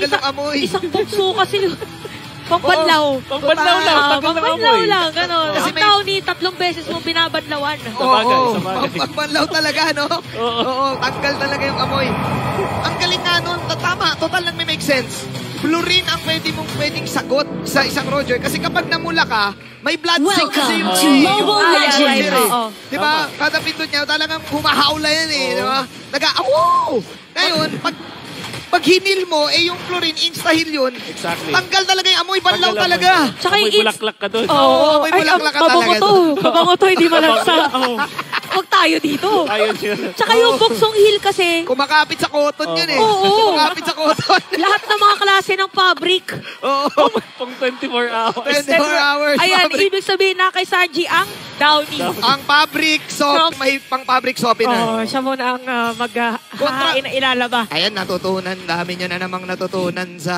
tanggal ng amoy. Isang bukso kasi. Pambanlaw. Pambanlaw lang. Pambanlaw lang. Gano'n. Kasi Ang tao ni 3 beses mo binabadlawan. Oo. Pambanlaw talaga, no? Oo. Tanggal talaga yung amoy. Ang galing nga nun. Tama. Total lang may make sense. Fluorine ang pwedeng sagot sa isang Roger. Kasi kapag namula ka, may blood sync kasi yung Mobile Legends. Di ba? Kada pindot niya, talagang humahawla yan eh. Di ba? Nag-awaw! Ngayon, pag hinil mo, yung fluorine, insta-heal yun. Exactly. Tanggal talaga yung amoy banlaw talaga. Tsaka amoy bulaklak ka doon. Oo, amoy bulaklak ka talaga doon. Mabango to, hindi malansa. Huwag tayo dito. Tsaka yung buksong hill kasi. Kumakapit sa cotton yun eh. Oo. Kumakapit sa cotton. Lahat ng mga klase ng fabric. Oo. Pang 24 hours. 24 hours. Ayan, fabric. ibig sabihin na kay Sanji ang Downy. Ang fabric soap, may pang fabric soap na. Siya muna ang maghahain na ilalaba. Ayan, natutunan. Dami nyo na namang natutunan sa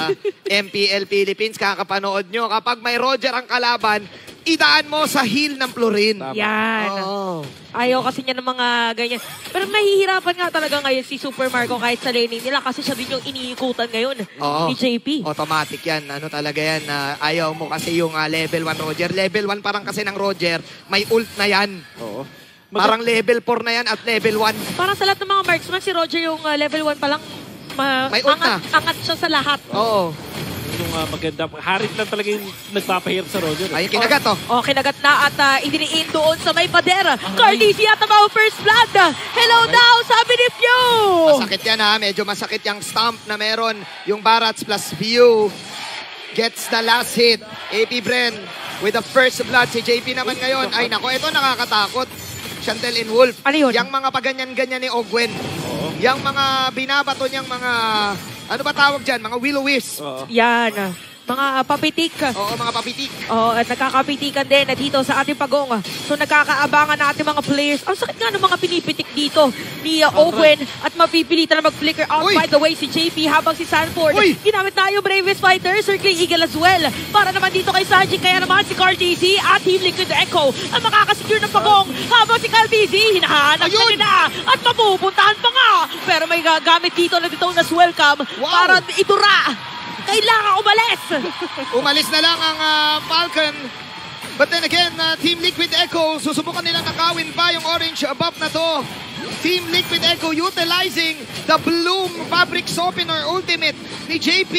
MPL Philippines. Kakapanood nyo. Kapag may Roger ang kalaban, idaan mo sa heel ng fluorine. Yan. Oh. Ayaw kasi niya ng mga ganyan. Pero mahihirapan nga talaga ngayon si Super Marco kahit sa laning nila kasi siya din yung iniikutan ngayon ni JP. Automatic yan. Ano talaga yan. Ayaw mo kasi yung level 1 Roger. Level 1 parang kasi ng Roger, may ult na yan. Oo. Parang level 4 na yan at level 1. Parang sa lahat ng mga marksman, si Roger yung level 1 pa lang may ult na. Angat siya sa lahat. Oo. Yung maganda. Harit lang talaga yung nagpapahirap sa Roger. Ay, kinagat kinagat na at idiniin doon sa may pader. Cardisi at ang first blood. Hello daw, sabi ni Pew. Masakit yan ha. Medyo masakit yung stomp na meron. Yung Barats plus Pew gets the last hit. AP Bren with the first blood. Si JP naman ngayon. Ay nako, ito nakakatakot. Chantel and Wolf. Ano yun? Yang mga paganyan-ganyan ni Ogwen. Yang mga binabato niyang mga... Ano ba tawag dyan? Mga will-o-wisp. Yan. Mga papitik. Oo, mga papitik. Oo, at nagkakapitikan din na dito sa ating pagong. So nagkakaabangan na ating mga players. Ang sakit nga ng mga pinipitik dito ni Owen at mapipilitan na mag-flicker out. By the way, si JP habang si Sanford. Ginamit na yung Bravest Fighter, Circling Eagle as well. Para naman dito kay Sanji, kaya naman si Cardisi at Team Liquid Echo ang makakasecure ng pagong. Habang si Cardisi, hinahanap na nila at mapupuntahan pa nga. Pero may gagamit dito na dito na welcome para itura. Kailangan umalis! Umalis na lang ang Falcon. But then again, Team Liquid Echo, susubukan nilang nakawin pa yung orange buff na to. Team Liquid Echo utilizing the Bloom Fabric Softener Ultimate ni JP.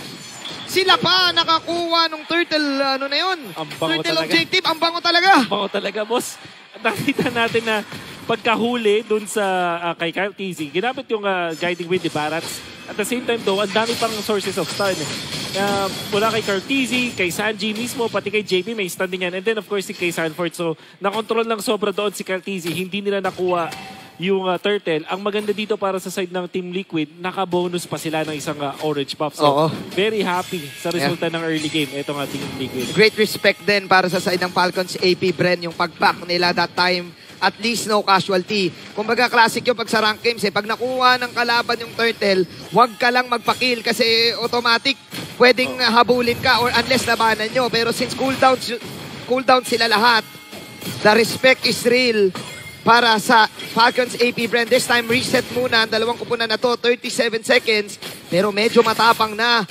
Sila pa nakakuha ng turtle, ano na yun? Turtle objective, ang bango talaga. Ang bango talaga, boss. Nakita natin na pagkahuli dun sa kay Kyle TZ, ginamit yung guiding wind ni Barats. At the same time though, ang dami pang sources of stun. Mula kay Kyle TZ, kay Sanji mismo, pati kay JP may stun din yan. And then of course si kay Sanford. So nakontrol lang sobra doon si Kyle TZ. Hindi nila nakuha yung turtle. Ang maganda dito para sa side ng Team Liquid, naka-bonus pa sila ng isang orange buff. So very happy sa resulta ng early game. Ito nga Team Liquid. Great respect din para sa side ng Falcons, AP Bren, yung pag-back nila that time. At least no casualty. Kumbaga classic yung pag sa rank games pag nakuha ng kalaban yung turtle, huwag ka lang magpa-kill kasi automatic pwedeng habulin ka or unless labanan nyo. Pero since cooldown sila lahat, the respect is real para sa Falcons AP Bren. This time reset muna ang dalawang kupunan na to, 37 seconds. Pero medyo matapang na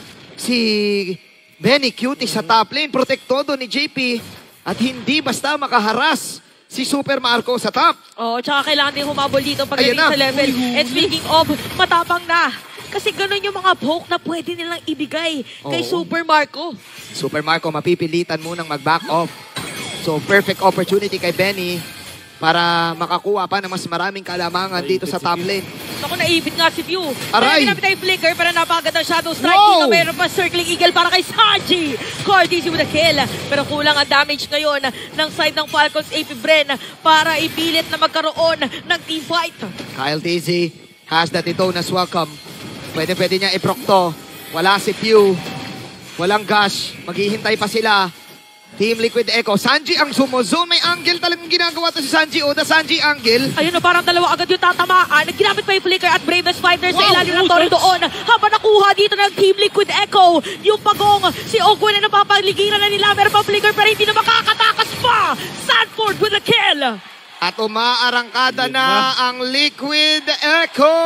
si Benny Cutie sa top lane. Protektodo ni JP at hindi basta makaharas si Super Marco sa top. Tsaka kailangan din humabol dito pagdating sa level. And speaking of, matapang na. Kasi ganun yung mga poke na pwede nilang ibigay kay Super Marco. Super Marco, mapipilitan munang mag-back off. So, perfect opportunity kay Benny para makakuha pa ng mas maraming kalamangan dito sa top lane. Naku, naibit nga si Pew. Aray! Ginamit tayo flicker para napagandang shadow strike. Dito mayroon pa Circling Eagle para kay Sanji. Cardisi with a kill. Pero kulang ang damage ngayon ng side ng Falcons AP Bren para ipilit na magkaroon ng team fight. Kyle TZ has that Itonas welcome. Pwede niya i-proc to. Wala si Pew. Walang Gush. Maghihintay pa sila. Team Liquid Echo. Sanji ang sumozone. May angle talagang ginagawa to si Sanji. The Sanji angle. Ayun na, parang dalawa agad yung tatamaan. Ginamit pa yung flicker at Bravest Fighter sa ilalim ng torre doon. Habang nakuha dito ng Team Liquid Echo. Yung pagong, si Ogwen na napapaligiran na nila. Meron pa flicker pero hindi na makakatakas pa. Sanford with a kill. At umaarangkada na ang Liquid Echo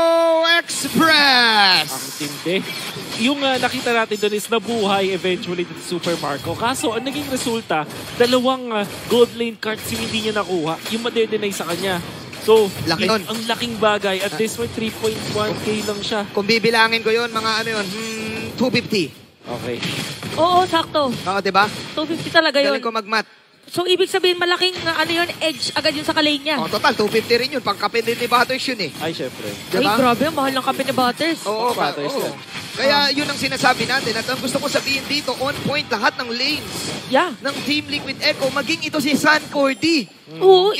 Express. Ang tindi. Yung nakita natin doon is nabuhay eventually ng Super Marco. Kaso ang naging resulta, dalawang gold lane cards yung hindi niya nakuha. Yung madedenay sa kanya. So, Laki nun. ang laking bagay. At this point, 3.1k lang siya. Kung bibilangin ko yun, mga ano yun, 250. Okay. Oo, sakto. Oo, diba? 250 talaga yun. Galing ko mag-mat. So, ibig sabihin, malaking ano yun, edge agad yun sa kalane niya. Oh, total, 250 rin yun. Pangkape din ni Butters yun eh. Ay, syempre. Ay, Diba? grabe, ang mahal ng kape ni Butters. Oo, Butters oo. yan. Kaya yun ang sinasabi natin. At ang gusto ko sabihin dito, on point lahat ng lanes Yeah. ng Team Liquid Echo, maging ito si San Cordy. Oo,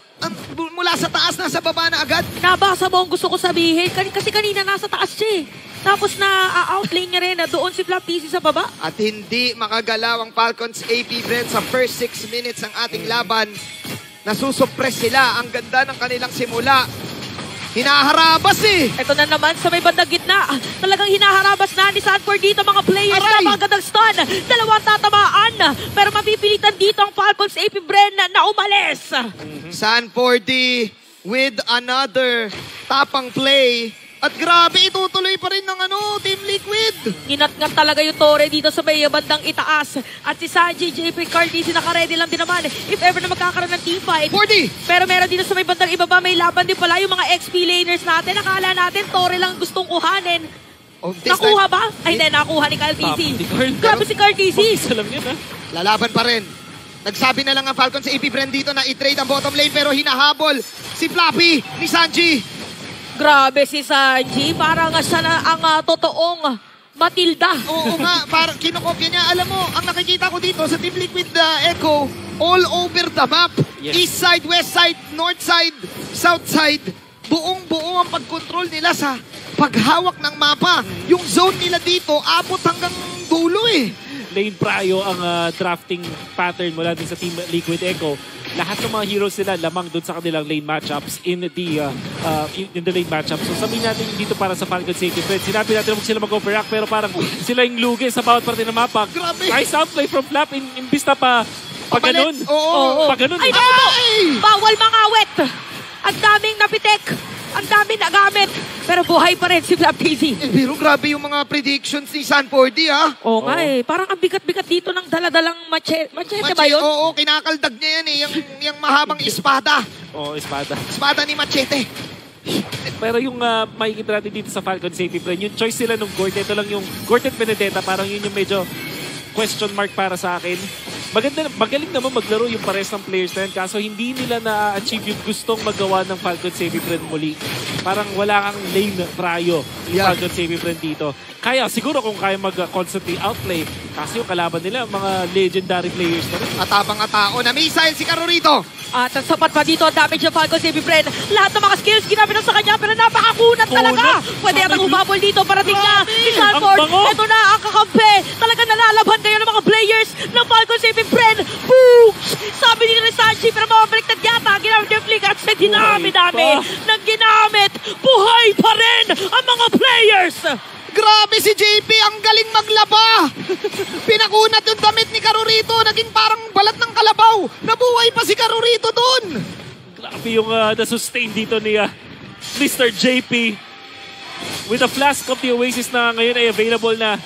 Mula sa taas, nasa baba na agad. nabasa mo ang gusto ko sabihin. Kasi kanina nasa taas siya eh. Tapos na-outlane niya rin na doon si Flap PC sa baba. At hindi makagalaw ang Falcons AP Brent sa first 6 minutes ng ating laban. Nasusuppress sila. Ang ganda ng kanilang simula. Hinaharabas eh. Ito na naman sa may bandang gitna. Talagang hinaharabas na ni Sanford dito mga players Aray! na magandang stun. Dalawang tatamaan. Pero mapipilitan dito ang Falcons AP Bren na umalis. San 40 with another tapang play. At grabe, itutuloy pa rin ng Team Liquid. Ginat-ngat talaga yung Torre dito sa may bandang itaas. At si Sanji, JP Cartesi naka-ready lang din naman. If ever na magkakaroon ng teamfight. 40! Pero meron dito sa may bandang ibaba, may laban din pala yung mga XP laners natin. Nakala natin, Torre lang gustong kuhanin. Oh, this Nakuha time, ba? Ay, hindi, nakuha ni Kyle TC. Top ni Carl. Grabe si Kyle TC. Isa lang yun, ha? Lalaban pa rin. Nagsabi na lang ang Falcons sa AP Brent dito na i-trade ang bottom lane pero hinahabol si Flappy ni Sanji. Grabe si Sanji. Parang siya na ang totoong Matilda. Oo nga, parang kinokopya niya. Alam mo, ang nakikita ko dito sa Team Liquid Echo, all over the map. Yes. East side, west side, north side, south side. Buong-buo ang pagkontrol nila sa paghawak ng mapa. Yung zone nila dito, abot hanggang dulo eh. Lane Prayo ang drafting pattern mula din sa Team Liquid Echo. Lahat ng mga heroes nila lamang doon sa kanilang lane matchups in the lane matchups. So sabihin natin dito para sa Falcon Safety Friends. Sinabi natin huwag sila mag-overact pero parang sila yung lugi sa bawat parte ng mapa. Grabe. Nice outplay from Flap imbis na pa Papalit. ganun. Oo. Pa ganun. Ay, naku po! Bawal mangawit! Ang daming napitek! Ang daming nagamit! Pero buhay pa rin si Flap TC. Eh, pero grabe yung mga predictions ni San 40 ha. Oo nga eh. Parang ang bigat-bigat dito ng daladalang machete. Machete ba yun? Oo, kinakaldag niya yan eh. Yung mahabang espada. Oo, espada. Espada ni Machete. Pero yung makikita natin dito sa Falcon Safety Plan, yung choice sila nung Gortet, ito lang yung Gortet Benedetta, parang yun yung medyo question mark para sa akin. Magaling naman maglaro yung pares ng players na yan, kaso hindi nila na-achieve yung gustong magawa ng Falcon Safety Plan muli. Parang wala kang lane prayo yung Falcon Safety Plan dito. Kaya siguro kung kaya mag-constantly outplay, kasi yung kalaban nila, mga legendary players na rin. Atapang-atao na missile si Carorito. At ang sapat pa dito ang damage ng Falcon Safety Friend. Lahat ng mga skills ginamit na sa kanya pero napakakunat talaga. Pwede yatang humabol dito para tingnan si Sanford. Ang bango. Ito na ang kakampi. Talaga nalalaban kayo ng mga players ng Falcon Safety Friend. Boom! Sabi nila ni Sanji pero mabaliktad yata. Ginamit yung flick at sa dinami-dami ng ginamit. Buhay pa rin ang mga players. Grabe si JP, ang galing maglaba. Pinakunat yung damit ni Carorito, naging parang balat ng kalabaw. Nabuhay pa si Carorito dun. Grabe yung na-sustain dito ni Mr. JP. With a flask of the Oasis na ngayon ay available na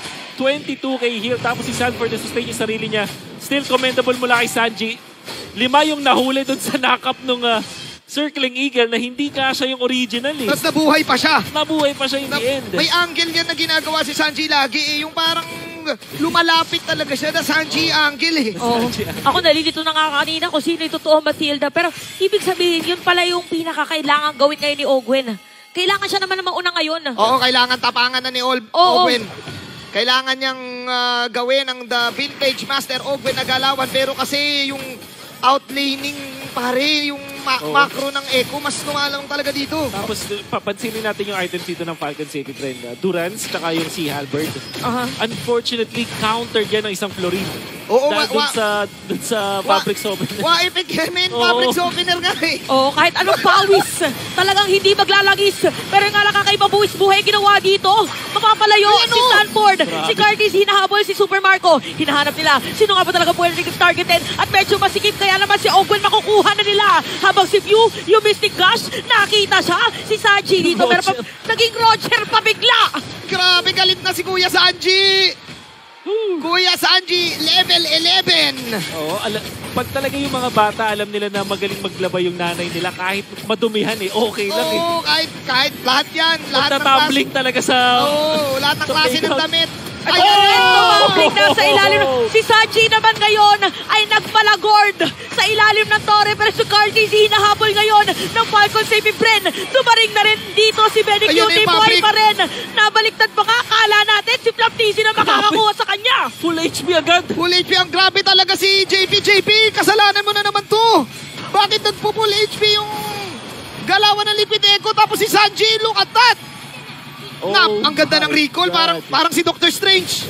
22k heal. Tapos si Sanford na-sustain yung sarili niya. Still commendable mula kay Sanji. 5 yung nahuli dun sa knock-up nung Circling Eagle na hindi siya yung original eh. Tapos nabuhay pa siya. Nabuhay pa siya in the end. May angle yan na ginagawa si Sanji lagi eh. Yung parang lumalapit talaga siya na Sanji angle eh. Oh, ako nalilito na nga kanina kung sino yung totoo Matilda. Pero ibig sabihin, yun pala yung pinakakailangan gawin ngayon ni Ogwen. Kailangan siya naman na mauna ngayon. Oo, kailangan tapangan na ni Ogwen. Kailangan niyang gawin ang the vintage master Ogwen na galawan. Pero kasi yung outlaning pare, yung macro ng Echo, mas lumalang talaga dito. Tapos papansinin natin yung items dito ng Falcon Safety Trend. Durance, tsaka yung Sea Halberd. Unfortunately, countered yan ng isang Florin. Oo, dun sa Fabric Softener. Epic Yemen, Fabric Softener nga eh. Oo, kahit anong pawis, talagang hindi maglalagis. Pero nga nakakaiba buwis buhay ginawa dito. Mapapalayo si Sanford, si Curtis, hinahabol si Super Marco. Hinahanap nila, sino nga ba talaga pwede targetin? At medyo masikip, kaya naman si Ogwen makukuha na nila. habang si View, yung Mystic Gush, nakita siya. Si Sanji dito, meron pa, naging Roger pa bigla. Grabe, galit na si Kuya Sanji. Kuya Sanji, level 11. Oo, pag talaga yung mga bata, alam nila na magaling maglaba yung nanay nila kahit madumihan okay lang eh. Oo, kahit lahat yan. Lahat ng Magtatumbling talaga sa... lahat ng klase ng damit. Tumambling na sa ilalim. Si Sanji naman ngayon ay nagpalagord sa ilalim ng tore. Pero si Cartis hinahabol ngayon ng Falcon Saving Bren. Tumaring na rin dito si Benny Cutie. Buhay pa rin. Nabaliktad pa nga. Akala natin si Flaptisi na makakakuha sa kanya. Full HP agad. Full HP. Ang grabe talaga si JP. Kasalanan mo na naman to. Bakit nagpo-full HP yung galawan ng Liquid Echo tapos si Sanji? Look at that. Ang ganda ng recall, parang si Doctor Strange.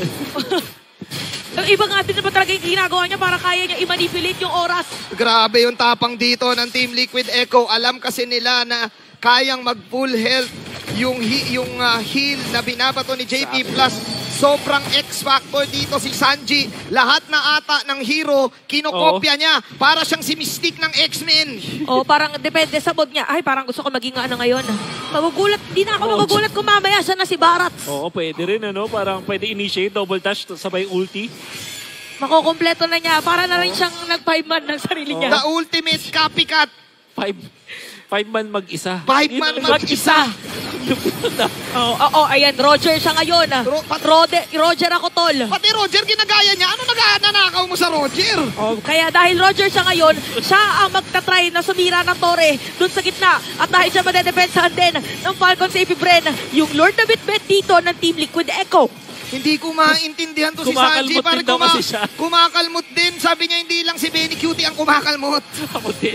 Ang ibang atin na ba talaga yung ginagawa niya para kaya niya i-manipulate yung oras? Grabe yung tapang dito ng Team Liquid Echo. Alam kasi nila na kayang mag-full health yung heal na binabato ni JP Plus. Sobrang X-Factor dito si Sanji. Lahat na ata ng hero, kinokopya niya. Para siyang si Mystique ng X-Men. Parang depende sa mood niya. Ay, parang gusto ko maging ngayon. Magugulat, di na ako magugulat kung mamaya siya na si Barats. Pwede rin Parang pwede initiate, double touch, sabay ulti. Makukompleto na niya. Para na rin siyang nag-5-man ng sarili niya. The ultimate copycat. 5-man mag-isa. 5-man mag-isa. Ayan, Roger siya ngayon. Roger ako, tol. Pati Roger, ginagaya niya. Ano nanakaw mo sa Roger? Kaya dahil Roger siya ngayon, siya ang magtatry na sumira ng tore dun sa gitna. At dahil siya madedepensahan din ng Falcon Saving Bren, yung Lord na bitbit dito ng Team Liquid Echo. Hindi ko maintindihan to si Sanji. Kumakalmot din daw kasi siya. Kumakalmot din. Sabi niya hindi lang si Benny Cutie ang kumakalmot. Ako din.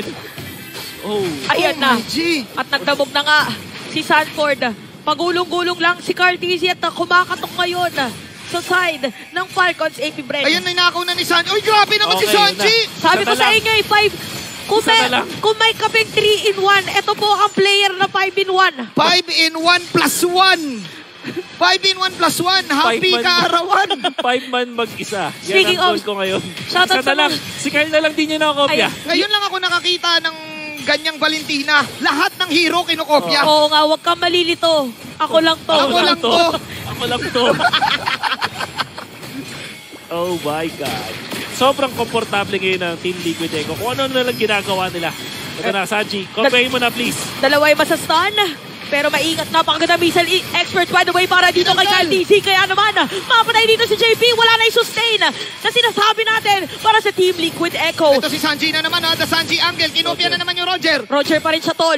Ayan na. G. At nagdabog na nga si Sanford. Pagulong-gulong lang si Cartesi at kumakatok ngayon sa side ng Falcons AP Bren. Ayun, ninakaw na ni Sanji. Uy, grabe naman si Sanji. Sabi ko sa inyo, 5. Kung may kaping 3-in-1, ito po ang player na 5-in-1. 5-in-1 plus 1. 5-in-1 plus 1. Happy kaarawan. 5-man mag-isa. Speaking Yan ang of, goal ko ngayon. shoutout sa lang. Si Kyle na lang din niya nakakopya. Ngayon lang ako nakakita ng ganyang Valentina. Lahat ng hero kinokopya. Oo nga, huwag kang malilito. Ako lang to. Ako lang to. Ako lang to. Oh my God. Sobrang komportable ngayon ng Team Liquid Echo. Kung ano na lang ginagawa nila. Ito na, Sanji. Kopyahin mo na, please. Dalawa yung masastun. Pero maingat, napakaganda missile experts by the way para dito kay Kyle TC. Kaya naman, mapatay dito si JP. Wala na yung sustain na sinasabi natin para sa Team Liquid Echo. Ito si Sanji na naman, the Sanji angle. Kinopya na naman yung Roger. Roger pa rin siya, tol.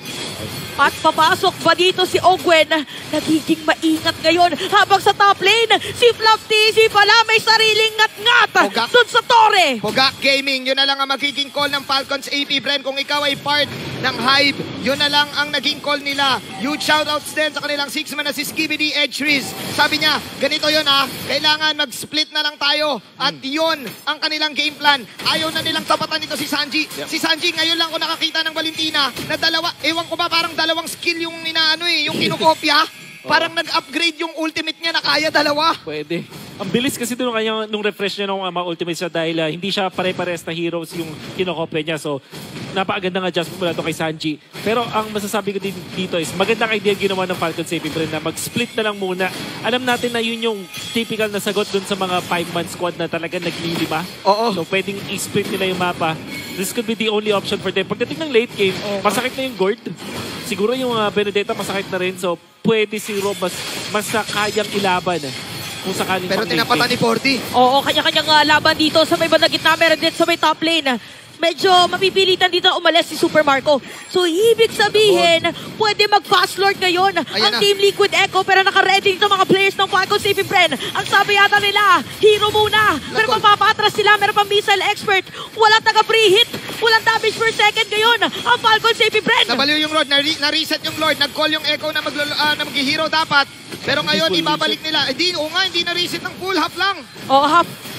At papasok ba dito si Ogwen? Nagiging maingat ngayon habang sa top lane. Si Flaptisi pala may sariling ngat-ngat dun sa tore. Pogak Gaming, yun na lang ang magiging call ng Falcons AP Bren. Kung ikaw ay part ng Hive, yun na lang ang naging call nila. Huge shoutouts din sa kanilang 6-man na si Skibidi Edgeries. Sabi niya, ganito yun kailangan mag-split na lang tayo. At yun ang kanilang game plan. Ayaw na nilang tapatan ito si Sanji. Si Sanji, ngayon lang ko nakakita ng Valentina na dalawa, ewan ko ba parang dalawang skill yung yung kinokopya. Parang nag-upgrade yung ultimate niya na kaya dalawa. Pwede. Ang bilis kasi nung refresh niya nung ultimate siya dahil hindi siya pare-pares na heroes yung kinokopya niya. So, napakagandang adjustment mula ito kay Sanji. Pero ang masasabi ko din dito is magandang idea ginawa ng Falcon Saving Bren na mag-split na lang muna. Alam natin na yun yung typical na sagot dun sa mga 5-man squad na talaga naglilima. Oo. So, pwedeng i-split nila yung mapa. This could be the only option for them. Pagdating ng late game, masakit na yung Gord. Siguro yung Benedetta masakit na rin. So, pwede si Rob mas kayang ilaban kung sakaling pero tinapatan ni 40. Oo, kanya-kanyang laban dito sa may bandang gitna. Meron din sa may top lane. Medyo mapipilitan dito umalis si Super Marco. So, ibig sabihin, pwede mag-fast lord ngayon ang Team Liquid Echo. Pero naka-ready dito mga players ng Falcon Saving Bren. Ang sabi yata nila, hero muna. Pero magpapatras sila, meron pang missile expert. Walang taga-free hit. Walang damage per second ngayon ang Falcon Saving Bren. Nabaliw yung Lord, na-reset yung Lord. Nag-call yung Echo na mag-hero dapat. Pero ngayon, ibabalik nila. Hindi na-reset ng full half lang. Oh, half.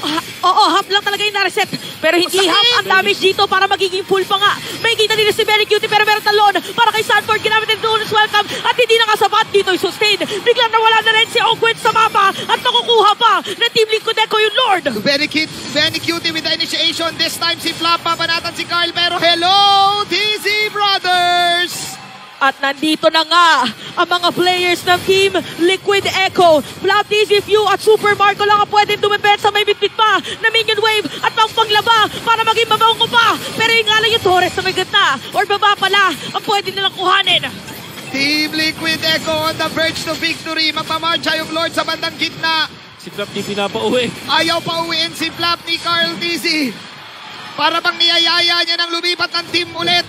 Oo, half lang talaga yung nareset. Pero hindi half ang damage dito para magiging full pa nga. May kita nila si Benny Cutie pero meron talon para kay Sanford. Ginamit ng bonus welcome at hindi na kasapat dito yung sustain. Biglang nawala na rin si Ogwen sa mapa at nakukuha pa ng Team Liquid Echo yung Lord. Benny Cutie with the initiation. This time si Flap, papanatan si Carl. Pero hello, TZ Brothers! At nandito na nga ang mga players ng Team Liquid Echo. Flap, TZ, View at Super Marco lang ang pwedeng dumepensa. May bitbit pa na minion wave at panglaba para maging mabango pa. Pero yung nga lang yung Torres na may gitna or baba pala ang pwede nilang kuhanin. Team Liquid Echo on the verge to victory. Magmamarcha yung Lord sa bandang gitna. Si Flap di pinapauwi. Ayaw pa uwiin si Flap ni Carl TZ. Para bang niyayaya niya ng lumipat ng team ulit.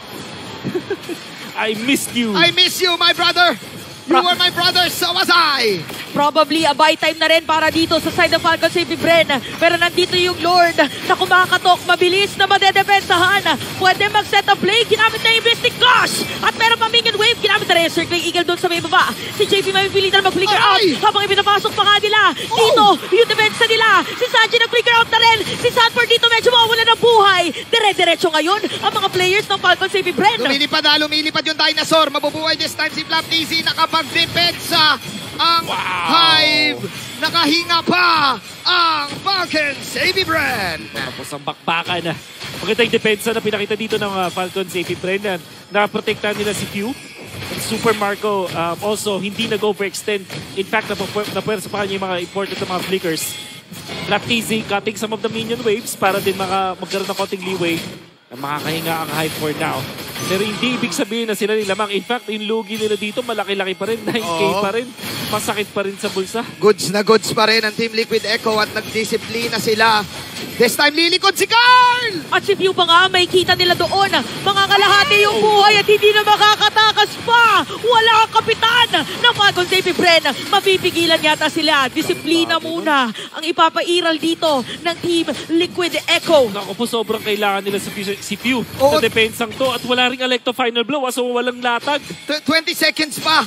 I missed you. I miss you, my brother. You were my brother, so was I. Probably a buy time na rin para dito sa side ng Falcons si Bren. Pero nandito yung Lord na kumakatok, mabilis na madedepensahan. Pwede mag-set up play, ginamit na yung Mystic Gosh. At meron pa minion wave, ginamit na rin yung Circling Eagle doon sa may baba. Si JP may pilitan na mag-flicker out habang ipinapasok pa nga nila. Dito, yung defense nila. Si Sanji nag-flicker out na rin. Si Sanford dito medyo mawala ng buhay. Dire-diretso ngayon ang mga players ng Falcons si Bren. Lumilipad yung dinosaur. Mabubuhay this time si Flap TZ. Nakapag-depensa ang Hive. Nakahinga pa ang Falcons AP Brand. Tapos ang bakbakan na. Magandang depensa na pinakita dito ng Falcons AP Brand. Naprotektahan nila si Q. Super Marco also hindi nag-overextend. In fact, napwersa pa kanya yung mga important na mga flickers. Flap TZ cutting some of the minion waves para din magkaroon ng konting leeway na makakahinga ang Hive for now. Pero hindi ibig sabihin na sila nilamang. In fact, yung lugi nila dito malaki-laki pa rin. 9K pa rin. Masakit pa rin sa bulsa. Goods na goods pa rin ang Team Liquid Echo at nagdisiplina sila. This time lilikod si Carl! At si View pa nga, may kita nila doon. Mga kalahati yung buhay at hindi na makakatakas pa. Wala ang kapitan ng Falcons AP Bren. Mapipigilan yata sila. Disiplina muna ang ipapairal dito ng Team Liquid Echo. Naku po, sobrang kailangan nila si Pew sa depensang to. At wala ring Electro Final Blow, so walang latag. 20 seconds pa.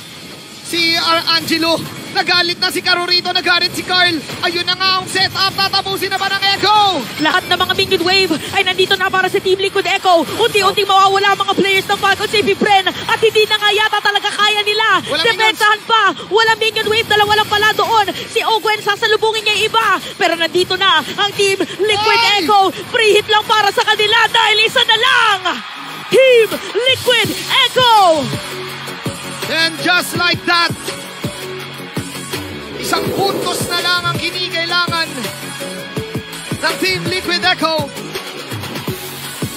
Si Angelo, nagalit na si Carorito, nagalit si Carl. Ayun na nga ang setup, tatapusin na ba ng Echo? Lahat ng mga minion wave ay nandito na para sa Team Liquid Echo. Unti-unting mawawala ang mga players ng Falcons AP Bren at hindi na nga yata talaga kaya nila. Depensahan pa, walang minion wave, dalawa lang pala doon. Si Ogwen, sasalubungin niya yung iba. Pero nandito na ang Team Liquid Echo. Free hit lang para sa kanila dahil isa na lang. Team Liquid Echo! And just like that, isang puntos na lang ang kinikailangan ng Team Liquid Echo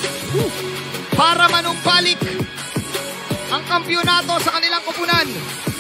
para manumbalik ang kampyonato sa kanilang kupunan.